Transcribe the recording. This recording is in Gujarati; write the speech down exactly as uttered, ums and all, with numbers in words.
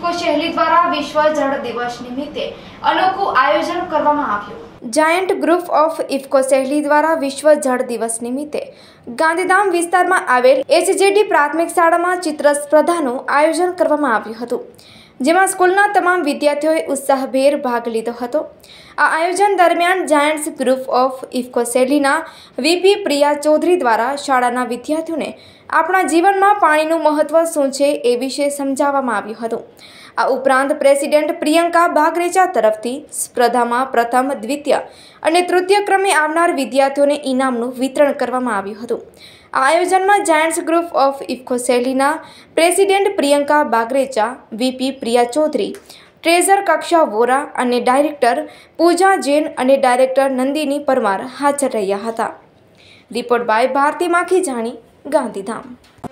ઇફકો શહેરી દ્વારા વિશ્વ જળ દિવસ નિમિત્તે અનોખું આયોજન કરવામાં આવ્યું। જાયન્ટ ગ્રુપ ઓફ ઇફકો શહેરી દ્વારા વિશ્વ જળ દિવસ નિમિત્તે ગાંધીધામ વિસ્તારમાં આવેલ એચજેડી પ્રાથમિક શાળામાં ચિત્ર સ્પર્ધાનું આયોજન કરવામાં આવ્યું હતું, જેમાં સ્કૂલના તમામ વિદ્યાર્થીઓએ ઉત્સાહભેર ભાગ લીધો હતો। આ આયોજન દરમિયાન જાયન્ટ્સ ગ્રુપ ઓફ ઇફકો શેલીના વીપી પ્રિયા ચૌધરી દ્વારા શાળાના વિદ્યાર્થીઓને આપણા જીવનમાં પાણીનું મહત્વ શું છે એ વિશે સમજાવવામાં આવ્યું હતું। આ ઉપરાંત પ્રેસિડેન્ટ પ્રિયંકા બાગરેચા તરફથી સ્પર્ધામાં પ્રથમ, દ્વિતીય અને તૃતીય ક્રમે આવનાર વિદ્યાર્થીઓને ઇનામનું વિતરણ કરવામાં આવ્યું હતું। આ આયોજનમાં જાયન્ટ્સ ગ્રુપ ઓફ ઇફકો શેલીના president Priyanka Bagrecha, VP Priya Chaudhary, treasurer Kaksha Vora અને ડાયરેક્ટર પૂજા જૈન અને ડાયરેક્ટર નંદિની પરમાર હાજર રહ્યા હતા। Report by Bharti Makhijani, Gandhidham.